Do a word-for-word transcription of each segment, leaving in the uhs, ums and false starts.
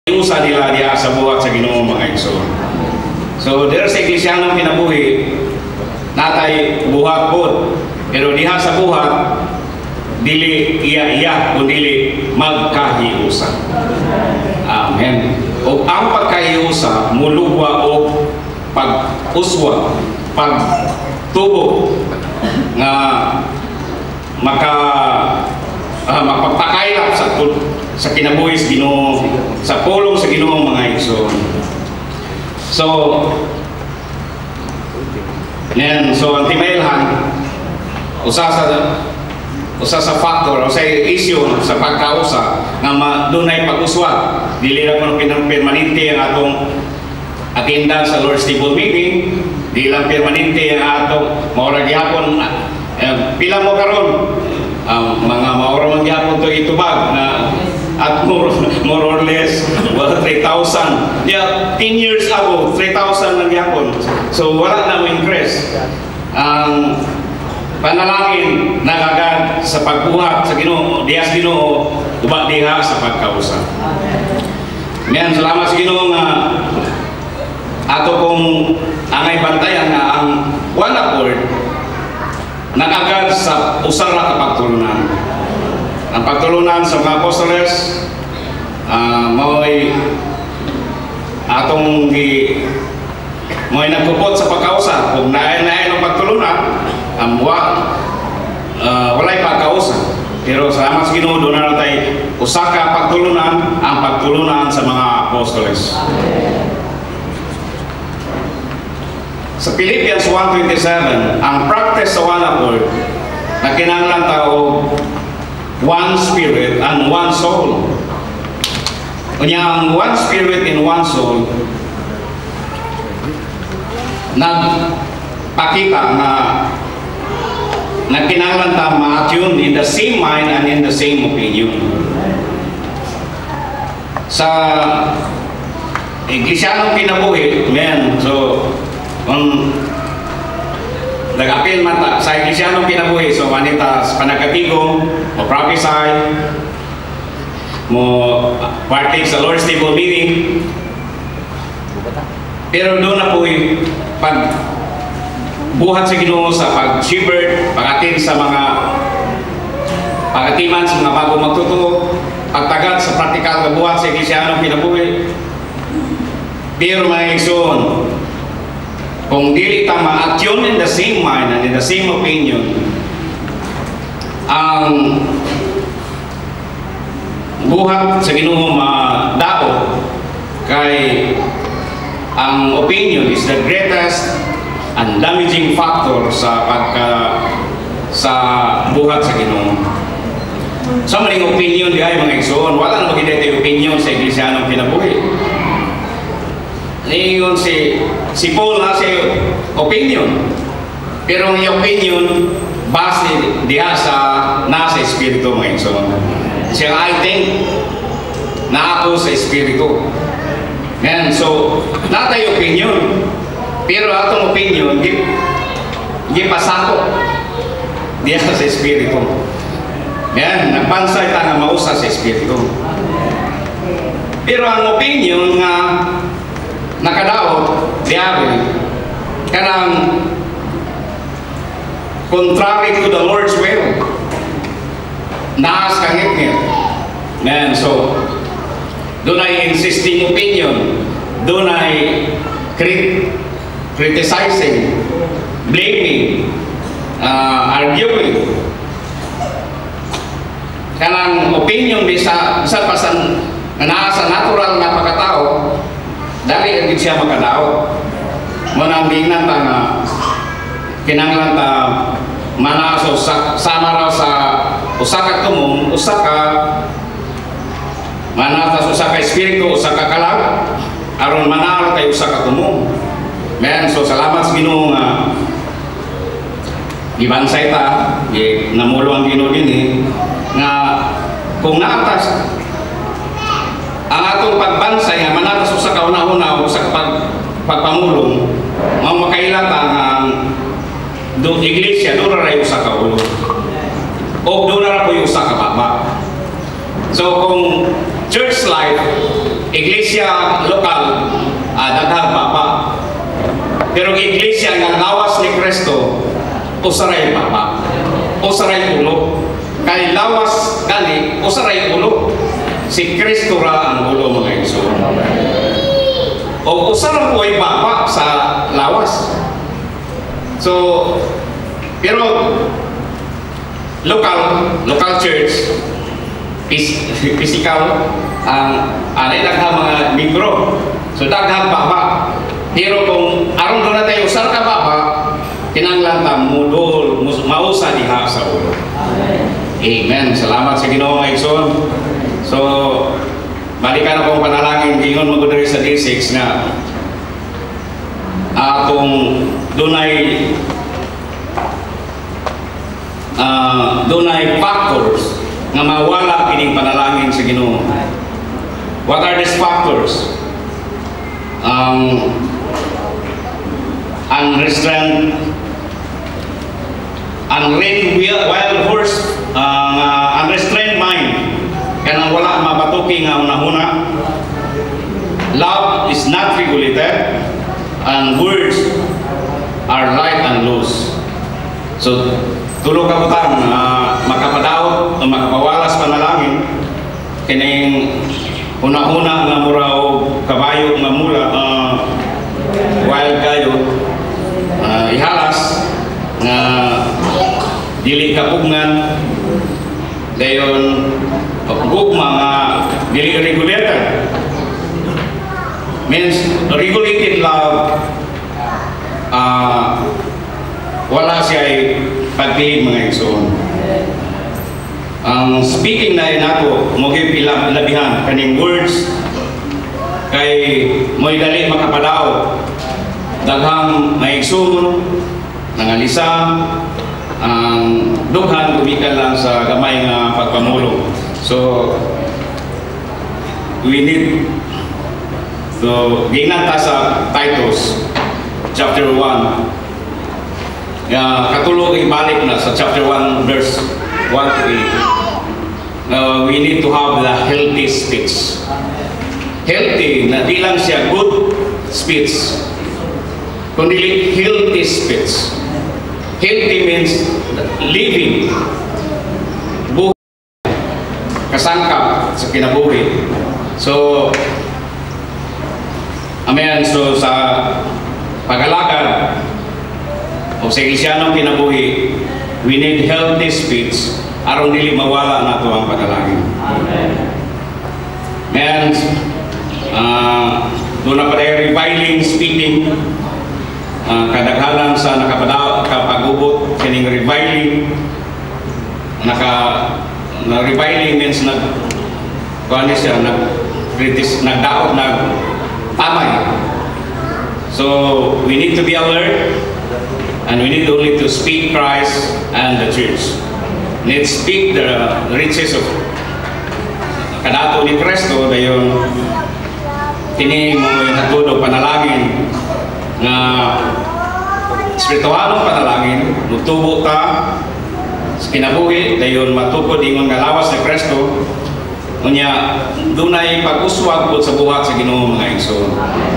usa nila diha sa buhat sa Ginoo mga igsoon. So there sa Eklesiyanong kinabuhi natay buhat pod, pero diha sa buhat dili iya-iya kundi magkahiusa. Amen. O ang pagkahiusa mulugwa o pag-uswa, pagtubo nga maka uh, mapagpakailap sa sa kinabuhi sa Ginoo, sa pulong sa Ginoo mga igsoon. So yan, so ang timailhan usa sa usa sa factor o sa issue sa pagkausa nga dunay pag-uswa, dili ra kuno permanente ang atong attendance sa Lord's Table meeting, di lang permanente ang atong maura gihapon uh, pila mo karon ang um, mga maura man gihapon to itubag na at more, more or less well, three thousand. Yeah, ten years ago, three thousand lang yapon. So wala na mo increase. Ang um, panalangin nagagad sa pagbuhat sa Ginoo, diha sa Ginoo, uba diha sa pagkausa. Ngayon, salamat sa Ginoo nga ato kong angay bantayan nga ang one accord nagagad sa usara ka pagtulunan. Ang pagtulunan sa mga apostoles uh, mao'y atong gi mao'y nagkupot sa pagkausa. Kung naay-naay ng pagtulunan ang um, uh, walay pagkausa, pero salamat sa Ginoo doon na tayo usaka pagtulunan, ang pagtulunan sa mga apostoles. Sa Philippians one twenty-seven, ang practice sa one accord na kinahanglan tao one spirit and one soul. Kunya ang one spirit and one soul nagpakita na nagkinahanglan ta ma-attune in the same mind and in the same opinion. Sa Eklesiyanong kinabuhi, men, so um, nag-appeal man ta sa Eklesiyanong kinabuhi, so manita sa panagatigong mo prophesy mo partake sa Lord's Table meeting, pero doon na po yung pag buhat sa Ginoo sa pag-shepherd, pag-atin sa mga pag-atiman sa mga bago magtuto, pagtagad sa praktikal na buhat sa Eklesiyanong kinabuhi. Pero mga igsoon, kung dili ta ma-attune in the same mind and in the same opinion, ang buhat sa Ginoo madaot, kay ang opinion is the greatest and damaging factor sa pagka sa buhat sa Ginoo. Sa maling opinion di ay mga igsoon, wala na magiging opinion sa Eklesiyanong kinabuhi. Niingon si si Paul na si opinion, pero ang opinion base diha sa nasa espiritu mga igsoon. Siya I think na ako sa espiritu. Yan, so natay opinion, pero atong opinion di di pasako diha sa espiritu. Yan, nagpansay ta nga mausa sa espiritu. Pero ang opinion nga nakadaot diabe kanang contrary to the Lord's will, naas kangit-ngit. Man, so doon ay insisting opinion, doon ay crit criticizing, blaming, uh, arguing. Kanang opinion bisa sa pasan na naasa natural na pagkatao, dali ang siya makadaot. Munang bingnan ta nga kinanglan ta manaso sa sama raw sa usaka tumong, usaka manata sa usaka espiritu, usaka kalag aron manalo kay usaka tumong. Men, so salamat sa Ginoo nga gibansay ta, namulo ang Ginoo dinhi nga kung naatas ang atong pagbansay nga manatas sa kauna-una sa pag pagpamulong, mao makailata nga do iglesia do ra ray usa ka ulo o do ra po usa ka baba. So kung church life iglesia lokal, uh, daghang papa. Pero iglesia nga lawas ni Kristo, usaray papa, usaray ulo. Kay lawas kani, usaray ulo. Si Kristo ra ang ulo mga igsoon. O usara po ay papa sa lawas. So, pero local, local church, physical, ang anay daghang mga mingro. So daghang papa. Pero kung aron doon na tayo usar ka papa, kinanglan ta mudol, mausa diha sa ulo. Amen. Salamat sa Ginoo mga igsoon. So, balikan akong panalangin gingon magudari sa D six nga akong dunay uh, dunay factors nga mawala kining panalangin sa Ginoo. What are these factors? Um, unrestrained unrestrained wild horse, uh, unrestrained mind, kanang wala mabatuki nga una-una. Love is not regulated, and words are light and loose. So, tulog ka butang uh, makapadaot o makapawalas panalangin kining una-una nga mura o kabayo nga mula uh, wild kayo uh, ihalas nga dili kapugngan dayon gugma nga dili regulated. Means regulated love, uh, wala siya ay pagpili mga igsoon. Ang um, speaking na nato mo gyud labihan kaning words kay mo'y dali makapadaot daghang maigsoon nangalisa ang um, dughan gumikan lang sa gamay nga pagpamulong. So we need so gingnan ta sa Titus chapter one. Uh, katulog ibalik na sa chapter one verse one to eight. Uh, we need to have the healthy speech. Healthy na di lang siya good speech, kundi healthy speech. Healthy means living, buhay, kasangkap sa kinabuhi. So, amen. So, sa pag-alakad o sa Kristiyanong kinabuhi, we need healthy speech aron dili mawala nato ang panalangin. Amen. And uh, doon na pa tayo reviling speaking, uh, kadaghanan sa nakapagubot kining reviling. Naka na reviling means nag kuan siya nag kritis nagdaot nag tamay. So we need to be alert, and we need only to speak Christ and the church. We need to speak the riches of kadato ni Kristo dayon kini mo natudog panalangin nga espiritualong panalangin mutubo ta sa kinabuhi dayon matukod ingon nga lawas ni Kristo unya dunay pag-uswag pud sa buhat sa Ginoo mga igsoon.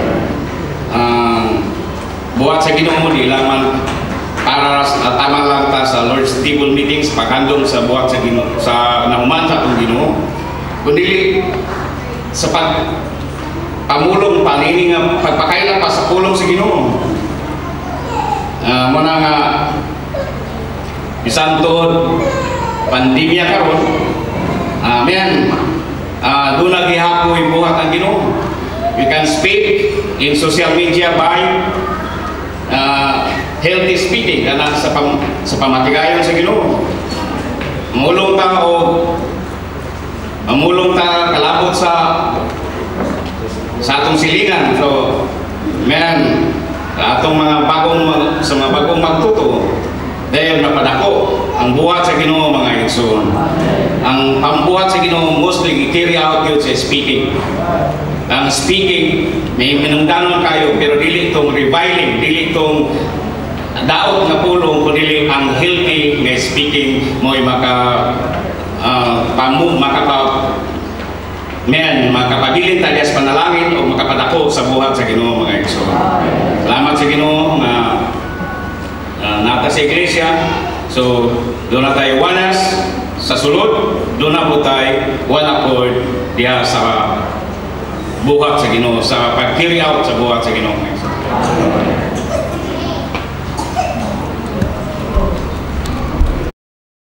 Um, buhat sa Ginoo di lang man para uh, tama lang ta sa Lord's Table meetings paghandom sa buhat sa Ginoo sa nahuman sa atong Ginoo kundi sa pag pamulong panini nga pagpakaila pa sa pulong sa Ginoo. Uh, mo na nga bisan tod pandemya karon, amen, uh, doon na gihapoy buhat ang Ginoo. We can speak in social media by uh, healthy speaking kanang sa pam, sa pamatigayon sa Ginoo. Mulong ta o mamulong ta kalabot sa sa atong silingan. So, man, atong mga bagong sa mga bagong magtuto dahil napadako ang buhat sa Ginoo mga igsoon. Ang pambuhat sa Ginoo mostly i-carry out yun sa speaking. Ang speaking may minungdanon kayo pero dili itong reviling, dili itong daot na pulong kundi ang healthy nga speaking mo'y maka uh, pamu makapa men makapabilin tayo sa panalangin o makapadako sa buhat sa Ginoo mga igsoon. Salamat sa Ginoo nga uh, nata sa iglesia. So doon na tayo wanas sa sulod, doon na po tayo one accord diha sa buhat sa Ginoo, sa pag-carry out sa buhat sa Ginoo.